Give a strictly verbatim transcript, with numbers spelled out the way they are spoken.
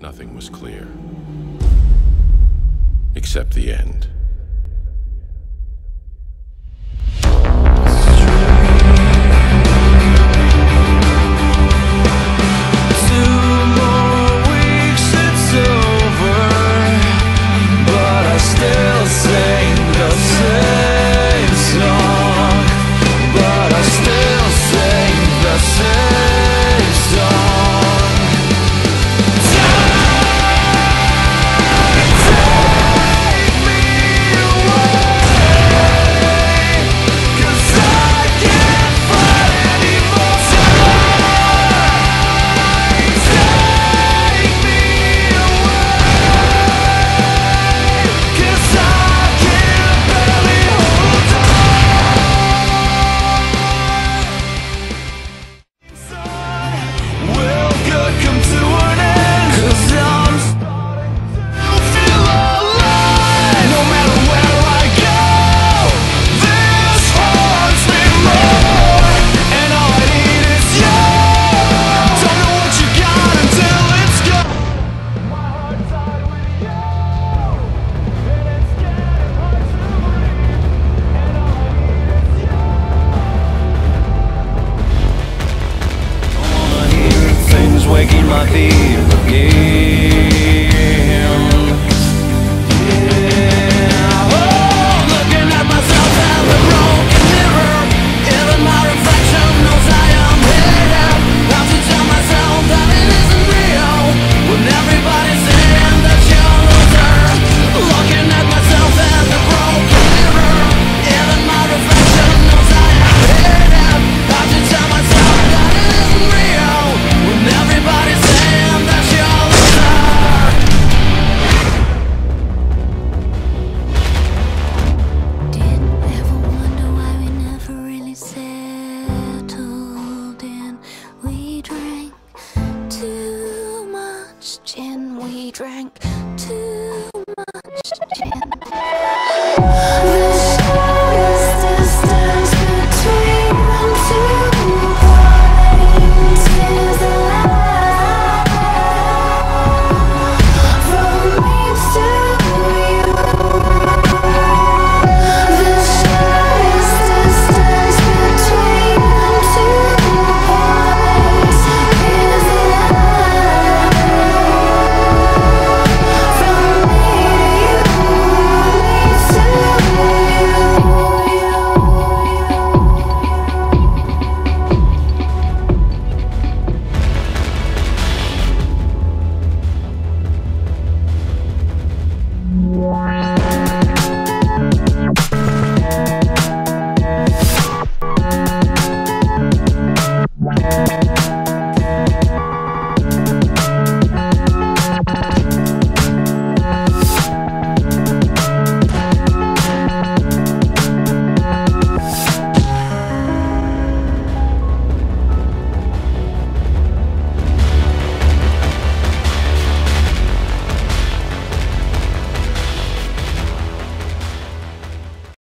nothing was clear. Except the end. Waking my feet again. Yeah. Oh, looking at myself as a broken mirror. Even my reflection knows I am here. Have to tell myself that it isn't real when everybody's saying that you're a loser. Looking at myself as a broken mirror. Even my reflection knows I am here. Have to tell myself that it isn't real when everybody's saying that you're a loser. Didn't ever wonder why we never really settled in. We drank too much gin. We drank too much gin.